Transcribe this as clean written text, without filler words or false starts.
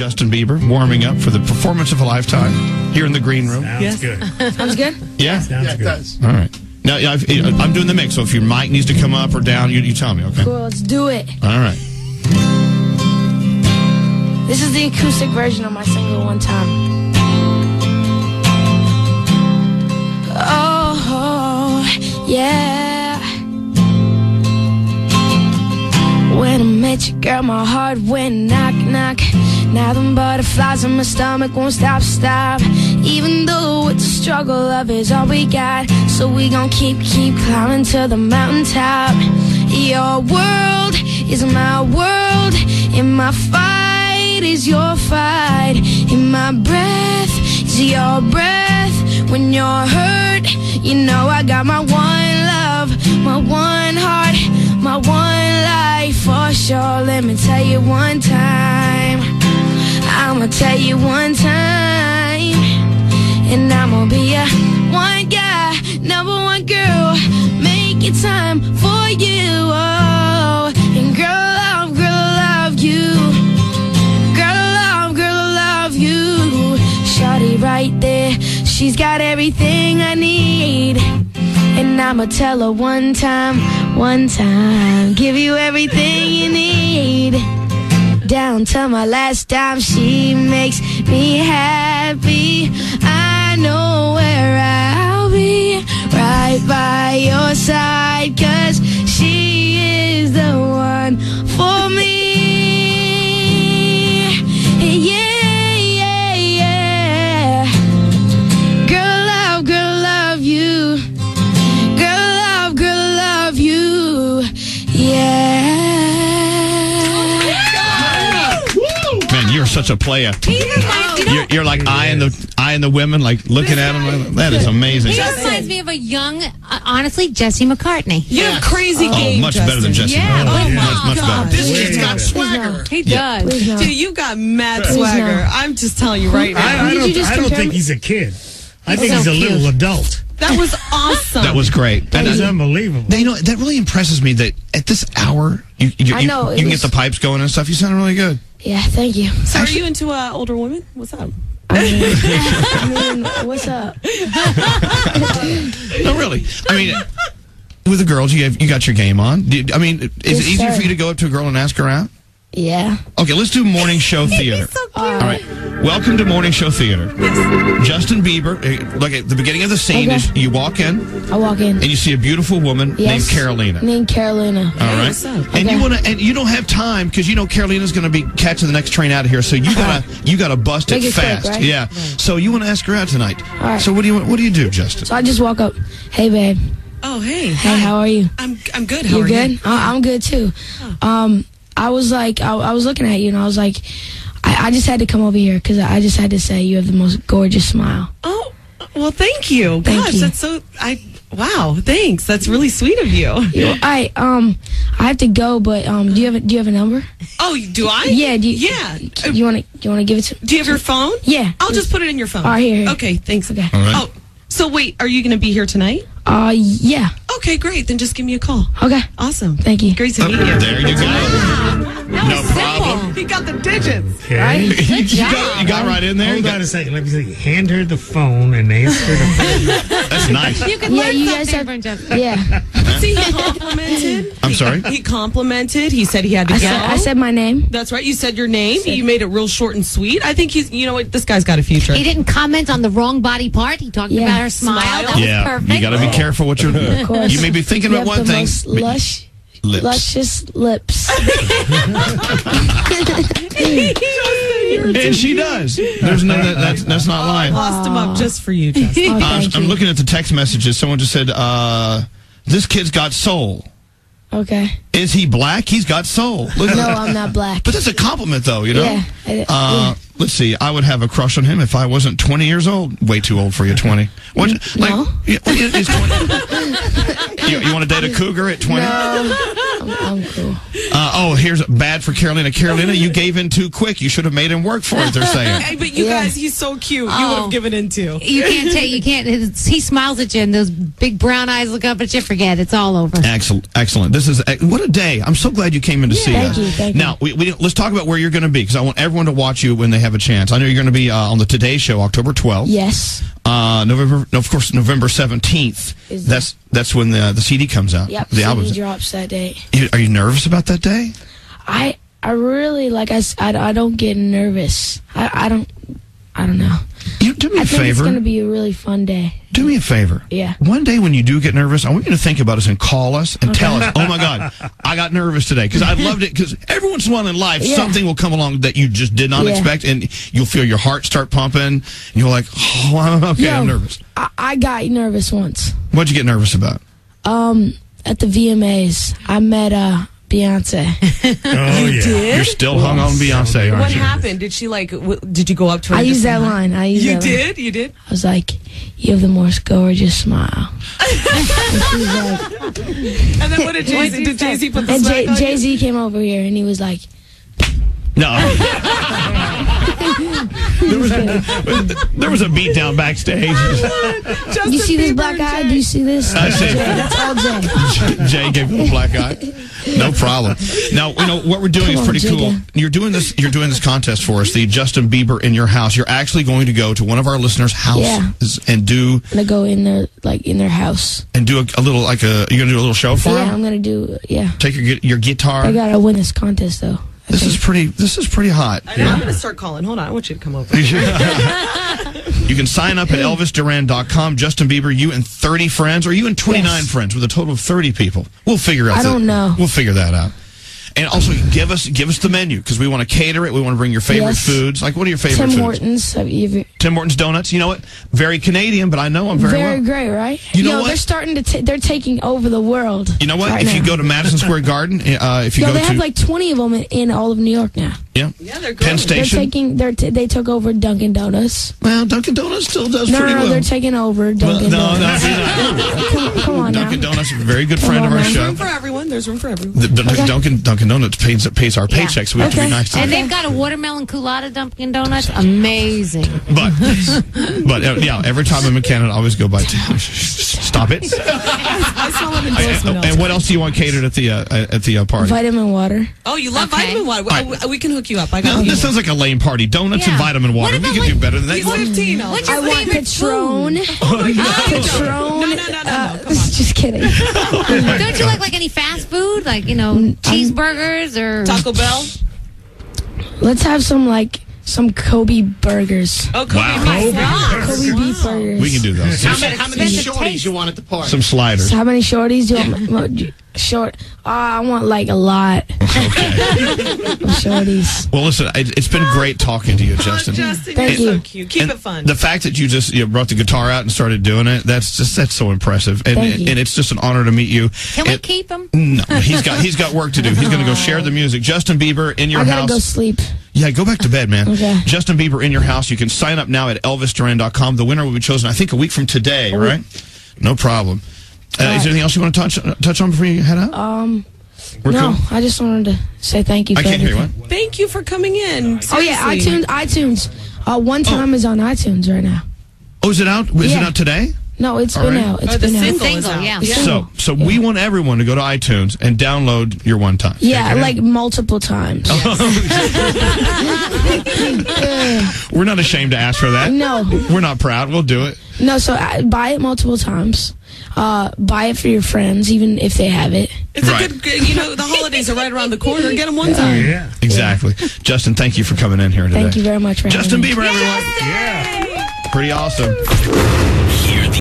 Justin Bieber warming up for the performance of a lifetime here in the green room. Sounds good. Sounds good? Yeah? Sounds Yeah, it good. does. All right. Now, I'm doing the mix, so if your mic needs to come up or down, you tell me, okay? Cool, let's do it. All right. This is the acoustic version of my single One Time. Oh, yeah. When I met you, girl, my heart went knock, knock. Now them butterflies in my stomach won't stop. Even though it's a struggle, love is all we got. So we gon' keep climbing to the mountaintop. Your world is my world, and my fight is your fight. And my breath is your breath. When you're hurt, you know I got my one love, my one heart, my one life for sure. Let me tell you one time, I'ma tell you one time, and I'ma be a one guy, number one girl, make it time for you. Oh, and girl, I love you. Girl, I love you. Shawty right there, she's got everything I need. And I'ma tell her one time, give you everything you need. Down to my last dime, she makes me happy. I know where I'll be, right by your side, 'cause she is the one for me. Yeah, yeah, yeah. Girl, love you. Girl, love you. Yeah. Man, you're such a player. You're like eyeing the women, like looking at them. That is amazing. He reminds me of a young, honestly, Jesse McCartney. You have crazy game, much Justin. better than Jesse. Yeah, oh my much God. better. This kid's got swagger. He does. Please no. Dude, you got mad Please swagger. no. I'm just telling you right now. I Did you just don't compare think me? he's a kid. I think so he's a little cute. adult. That was awesome. That was great. That was unbelievable. That really impresses me that at this hour, you I know, you it can was- get the pipes going and stuff. You sound really good. Yeah, thank you. So are you into older women? What's up? I mean, what's up? No, really. I mean, with the girls, you got your game on. I mean, is it Yes, easier sir. for you to go up to a girl and ask her out? Yeah. Okay, let's do morning show theater. All right. Welcome to morning show theater. Justin Bieber. Like at the beginning of the scene Okay. is you walk in I walk in. and you see a beautiful woman Yes. named Carolina. Named Carolina. All right, what's up? and Okay. you don't have time because you know Carolina's going to be catching the next train out of here, so you gotta bust Make it it quick, fast. right? Yeah. So you want to ask her out tonight. All right. So what do you do, Justin? So I just walk up. Hey, babe. Oh, hey. Hey, how are you? I'm good. How You are good? you? I'm good too. I was like, I was looking at you, and I was like, I just had to come over here because I just had to say you have the most gorgeous smile. Oh, well, thank you. Thank Gosh, you. that's so. Wow, thanks. That's really sweet of you. I have to go, but do you have a number? Oh, do I? Yeah. Yeah. You want to give it to? Do you have your phone? Yeah. I'll just put it in your phone. All right, here. Okay, thanks. Okay. All right. Oh, so wait, are you going to be here tonight? Yeah. Okay, great. Then just give me a call. Okay. Awesome. Thank you. Great to meet you. There you go. That No was simple. problem. He got the digits. Okay. You got right in there. Hold on a second. Let me see. Hand her the phone and ask her the phone. That's nice. You can Yeah, learn you guys something have. from Justin. Yeah. See, he complimented. I'm sorry? He complimented. He said he had to go. I said my name. That's right. You said your name. You made it real short and sweet. I think you know what? This guy's got a future. He didn't comment on the wrong body part. He talked Yeah. about her smile. That was Yeah, perfect. you got to be careful what you're doing. Of course. You may be thinking You about have one the thing. most but- Lips. luscious lips. And she does. There's no that's not lying. Lost him up just for you, Justin. Oh, thank I'm you. looking at the text messages. Someone just said, "This kid's got soul." Okay. Is he black? He's got soul. Look at No, that. I'm not black. But that's a compliment, though. You know. Yeah. let's see. I would have a crush on him if I wasn't 20 years old. Way too old for you, 20. What? No. Is 20? You want to date a cougar at 20? No, I'm cool. Here's bad for Carolina. Carolina, you gave in too quick. You should have made him work for it, they're saying. Hey, but you guys, he's so cute. You would have given in too. You can't take. You can't. He smiles at you, and those big brown eyes look up at you. Forget it's all over. Excellent. This is what a day. I'm so glad you came in to see us. Thank you. Now, let's talk about where you're going to be because I want everyone to watch you when they have a chance. I know you're going to be on the Today Show, October 12th. Yes. November 17th. That's when the CD comes out. Yep. The album drops that day. Are you nervous about that day? I really I don't get nervous. I don't know. You do me a I think favor. it's going to be a really fun day. Do me a favor. Yeah. One day when you do get nervous, I want you to think about us and call us and tell us, oh my God, I got nervous today. Because I loved it. Because every once in a while in life, something will come along that you just did not expect. And you'll feel your heart start pumping. And you're like, oh, I'm nervous. I got nervous once. What'd you get nervous about? At the VMAs, I met Beyonce. Oh, yeah. Did? You're still hung on Beyonce, aren't What you? happened? Did she did you go up to her? I and used just that say hi? line. You did? You did? I was like, you have the most gorgeous smile. And she was like, And then what did Jay-Z? Did Jay-Z put the and smack on you? Jay-Z came over here and he was like, No. there was a beat down backstage. you see this black eye? Do you see this? I see. That's all Jay. Jay gave him a black eye. No problem. Now, what we're doing is pretty cool. You're doing this contest for us, the Justin Bieber in your house. You're actually going to go to one of our listeners' houses and do. I'm gonna go in their house and do a little you're gonna do a little show for them. them. I'm gonna do Take your guitar. I gotta win this contest though. This is pretty hot. I know, I'm going to start calling. Hold on. I want you to come over. You can sign up at ElvisDuran.com. Justin Bieber, you and 30 friends, or you and 29 friends with a total of 30 people. We'll figure out. I don't know. We'll figure that out. And also, give us the menu because we want to cater it. We want to bring your favorite foods. Like, what are your favorite foods? Tim Hortons. Tim Hortons donuts. You know what? Very Canadian, but I know I'm very great, right? You know what? They're starting to. They're taking over the world. You know what? Right if you go to Madison Square Garden, they have like 20 of them in all of New York now. Yeah, they're good. Penn Station. They took over Dunkin' Donuts. Well, Dunkin' Donuts still does pretty well. No, they're taking over Dunkin' Donuts. No. Come on Dunkin' now. Donuts is a very good friend of our show. There's room for everyone. There's room for everyone. Dunkin' Donuts pays our paychecks, so we have to be nice to them. And they've got a watermelon culotta Dunkin' Donuts. Amazing. But every time I'm in Canada, I always go by. Stop it. I saw an endorsement. And what else do you want catered at the party? Vitamin water. Oh, you love vitamin water. We can hook you up. I got No, this sounds like a lame party. Donuts and vitamin water. We can do better than that. He's 15. What's your I want favorite Patron. Patron. No. Come on. Just kidding. Don't you like any fast food, like cheeseburgers or Taco Bell? Let's have some Kobe burgers. Oh, Kobe Wow. Kobe beef burgers. We can do those. How many shorties you want at the party? Some sliders. So how many shorties do you want? Short. I want a lot. Of shorties. Well, listen, it's been great talking to you, Justin. Justin, Thank you're you. so cute. Keep it fun. The fact that you brought the guitar out and started doing it, that's so impressive. And Thank you. and it's just an honor to meet you. Can we keep him? No, he's got work to do. He's going to go share the music. Justin Bieber in your I gotta house. go sleep. Yeah, go back to bed, man. Okay. Justin Bieber in your house. You can sign up now at ElvisDuran.com. The winner will be chosen, I think, a week from today, right? No problem. Is there anything else you want to touch on before you head out? We're No, cool? I just wanted to say thank you for I can't hear everything. you. Thank you for coming in. Oh yeah, Seriously. iTunes. One Time is on iTunes right now. Oh, is it out? Is it Yeah. out today? No, it's All been right. out. It's the been out. single is out. Yeah. So we want everyone to go to iTunes and download your One Time. Yeah, multiple times. We're not ashamed to ask for that. No. We're not proud. We'll do it. No, so buy it multiple times. Buy it for your friends, even if they have it. It's Right. a good, the holidays are right around the corner. Get them one time. Yeah. Exactly. Justin, thank you for coming in here today. Thank you very much for Justin having me. Bieber, everyone. Yeah. Pretty awesome.